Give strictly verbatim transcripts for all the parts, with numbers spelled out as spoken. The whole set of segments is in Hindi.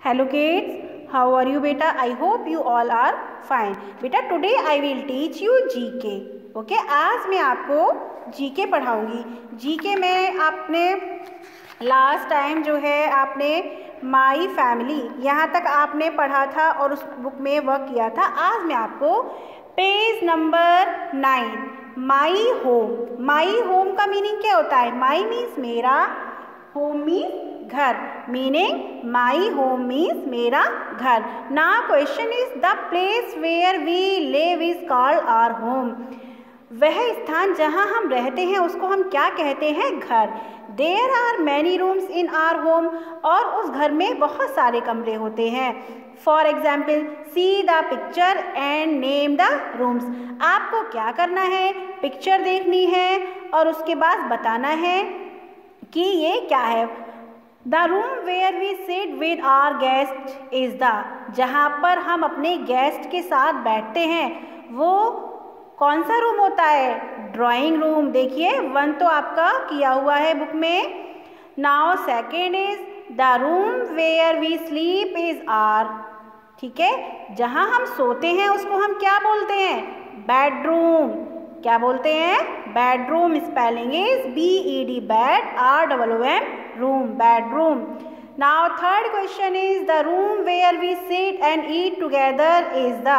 Hello kids, how are you beta? I hope you all are fine. बेटा today I will teach you जी के. ओके, आज मैं आपको जी के पढ़ाऊँगी. जी के में आपने लास्ट टाइम जो है आपने माई फैमिली यहाँ तक आपने पढ़ा था और उस बुक में वर्क किया था. आज मैं आपको page number nine my home. My home का मीनिंग क्या होता है? माई मीन्स मेरा, होम मीन्स घर. मीनिंग माई होम मीन्स मेरा घर. Now question is the place where we live is called our home. वह स्थान जहाँ हम रहते हैं उसको हम क्या कहते हैं? घर. There are many rooms in our home. और उस घर में बहुत सारे कमरे होते हैं. For example see the picture and name the rooms. आपको क्या करना है? पिक्चर देखनी है और उसके बाद बताना है कि ये क्या है. The room where we sit with our guest is the. जहाँ पर हम अपने गेस्ट के साथ बैठते हैं वो कौन सा रूम होता है? Drawing room. देखिए वन तो आपका किया हुआ है बुक में. Now second is the room where we sleep is are. ठीक है, जहाँ हम सोते हैं उसको हम क्या बोलते हैं? बेडरूम. क्या बोलते हैं? Bedroom. Spelling is B E D bed R double O M room. Bedroom. Now third question is the room where we sit and eat together is the.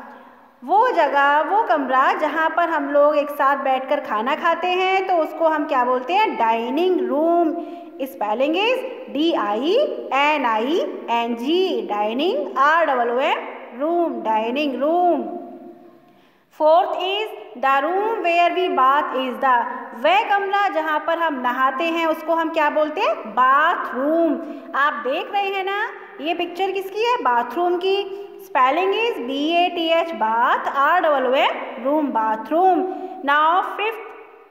वो जगह, वो कमरा जहाँ पर हम लोग एक साथ बैठकर खाना खाते हैं तो उसको हम क्या बोलते हैं? Dining room. Spelling is D I N I N G. Dining R double O M room. Dining room. Fourth is the room where we bath is the. वह कमरा जहाँ पर हम नहाते हैं उसको हम क्या बोलते हैं? बाथरूम. आप देख रहे हैं ना ये पिक्चर किसकी है? बाथरूम की. Spelling is B A T H bath R double O M room. Bathroom. Now fifth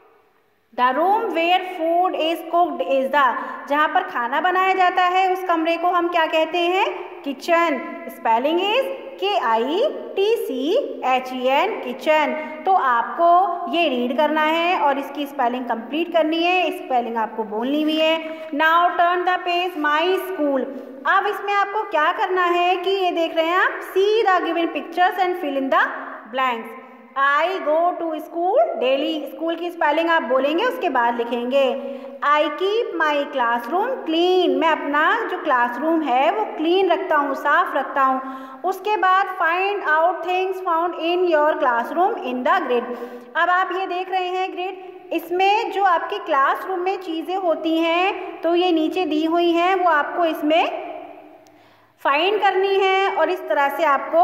the room where food is cooked is the. जहाँ पर खाना बनाया जाता है उस कमरे को हम क्या कहते हैं? Kitchen. Spelling is K I T C H E N kitchen. तो आपको ये रीड करना है और इसकी स्पेलिंग कंप्लीट करनी है. स्पेलिंग आपको बोलनी भी है. Now turn the page my school. अब इसमें आपको क्या करना है कि ये देख रहे हैं आप, see the given pictures and fill in the blanks. I go to school daily. School की स्पेलिंग आप बोलेंगे उसके बाद लिखेंगे. I keep my classroom clean. मैं अपना जो क्लासरूम है वो क्लीन रखता हूँ, साफ रखता हूँ. उसके बाद find out things found in your classroom in the grid. अब आप ये देख रहे हैं ग्रिड. इसमें जो आपके क्लासरूम में चीज़ें होती हैं तो ये नीचे दी हुई हैं, वो आपको इसमें फाइंड करनी है और इस तरह से आपको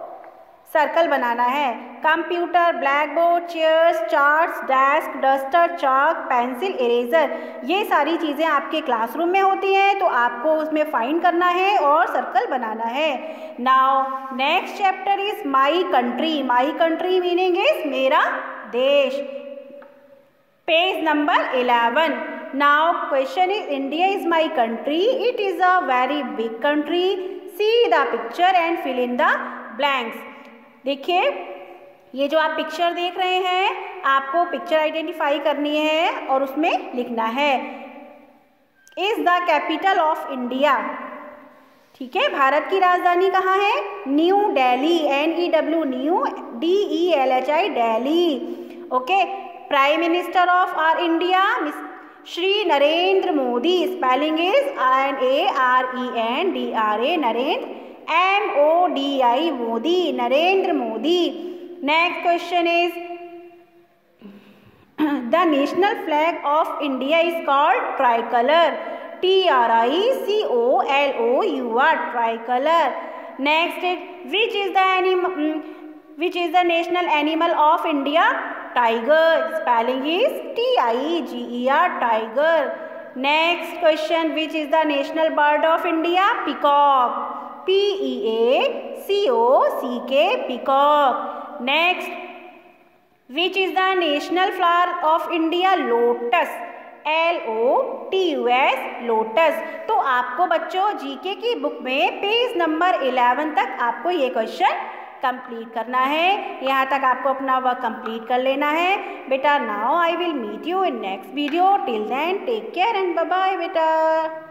सर्कल बनाना है. Computer, black board, chairs, charts, desk, duster, chalk, pencil, eraser, ये सारी चीज़ें आपके क्लासरूम में होती हैं तो आपको उसमें फाइंड करना है और सर्कल बनाना है. Now next chapter is my country. My country meaning is मेरा देश. Page number eleven. Now question is India is my country. It is a very big country. See the picture and fill in the blanks. देखिए ये जो आप पिक्चर देख रहे हैं आपको पिक्चर आइडेंटिफाई करनी है और उसमें लिखना है is the capital of India. ठीक है, भारत की राजधानी कहाँ है? New Delhi. N E W New D E L H I Delhi. Okay. Prime minister of our India Shri Narendra Modi. Spelling is N A R E N D R A Narendra M O D I Modi. Narendra Modi. Next question is the national flag of India is called tricolour. T R I C O L O U R. Tricolour. Next is which is the animal which is the national animal of India? Tiger. Spelling is T I G E R. Tiger. Next question which is the national bird of India? Peacock. P E A C O C K. Peacock. Next which is the national flower of India? Lotus. L O T U S. Lotus. तो आपको बच्चों जीके की बुक में पेज नंबर इलेवन तक आपको ये क्वेश्चन कंप्लीट करना है. यहाँ तक आपको अपना वर्क कंप्लीट कर लेना है बेटा. Now I will meet you in next video. Till then take care and bye bye बेटा.